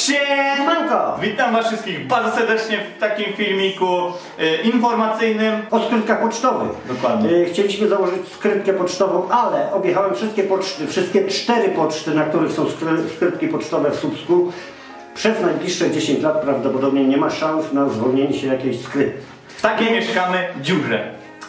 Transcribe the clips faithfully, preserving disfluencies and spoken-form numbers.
Siemanko! Witam was wszystkich bardzo serdecznie w takim filmiku y, informacyjnym O skrytkach pocztowych. Dokładnie. Y, Chcieliśmy założyć skrytkę pocztową, ale objechałem wszystkie poczty, wszystkie cztery poczty, na których są skry, skrytki pocztowe w Słupsku. Przez najbliższe dziesięć lat prawdopodobnie nie ma szans na zwolnienie się jakiejś skrytki. W takiej mieszkamy dziurze.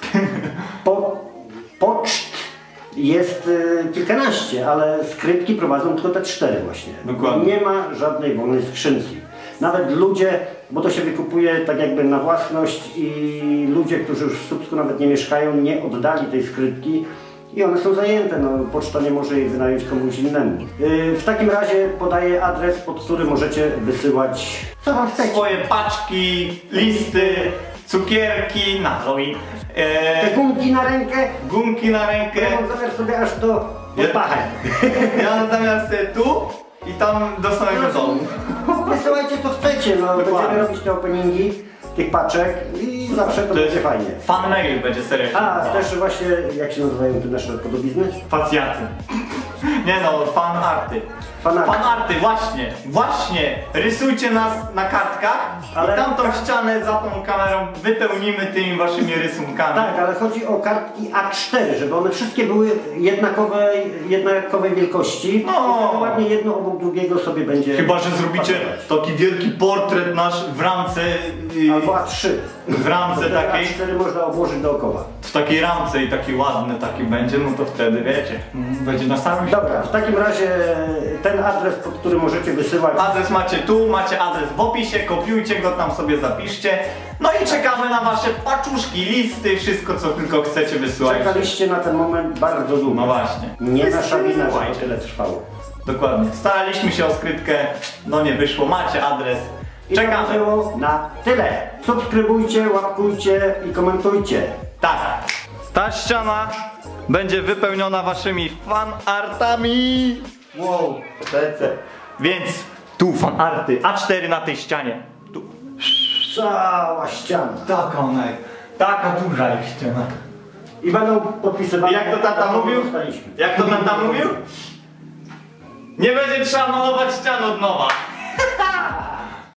Po, poczt jest y, kilkanaście, ale skrytki prowadzą tylko te cztery właśnie. Dokładnie. Nie ma żadnej wolnej skrzynki. Nawet ludzie, bo to się wykupuje tak jakby na własność i ludzie, którzy już w Słupsku nawet nie mieszkają, nie oddali tej skrytki i one są zajęte. No, poczta nie może jej wynająć komuś innemu. Yy, w takim razie podaję adres, pod który możecie wysyłać co wam chcecie. Swoje paczki, listy, cukierki na Halloween, Te e, gumki na rękę, gumki na rękę. ja mam zamiar sobie aż do pod pachę. Ja mam zamiar sobie tu i tam do samego domu. Wysyłajcie co chcecie, no Dokładnie. będziemy robić te openingi tych paczek i zawsze to, To będzie jest fajnie. Fan mail będzie serio. A, też właśnie, jak się nazywają te nasze podobizny? Facjaty. Nie no, fan arty. Fanarty. Fan arty, właśnie, właśnie. Rysujcie nas na kartkach, Ale- i tamtą ścianę za tą kamerą wypełnimy tymi waszymi rysunkami. Tak, ale chodzi o kartki A cztery, żeby one wszystkie były jednakowej, jednakowej wielkości. No. I wtedy ładnie jedno obok drugiego sobie będzie... Chyba że zrobicie pasować. taki wielki portret nasz w ramce, yy, Albo A trzy. w ramce Wtedy takiej, A cztery można obłożyć dookoła. w takiej ramce i taki ładny taki będzie, no to wtedy wiecie, mm, będzie na samym Dobra, w takim razie ten adres, pod który możecie wysyłać... Adres macie tu, macie adres w opisie, kopiujcie go, tam sobie zapiszcie. No i czekamy na wasze paczuszki, listy, wszystko co tylko chcecie wysyłać. Czekaliście na ten moment bardzo długo. No właśnie. Nie nasza wina, że Wysyłajcie. to tyle trwało. Dokładnie. Staraliśmy się o skrytkę, no nie wyszło, macie adres. I to Czekamy. było na tyle. Subskrybujcie, łapkujcie i komentujcie. Tak. Ta ściana będzie wypełniona waszymi fanartami. Wow, lecę. Więc tu fanarty, A cztery na tej ścianie. Tu. Cała ściana. Taka ona, taka duża jest ściana. I będą podpisywane. Jak to tata mówił? Dostaliśmy. Jak to tata mówił? Nie będzie trzeba malować ścian od nowa.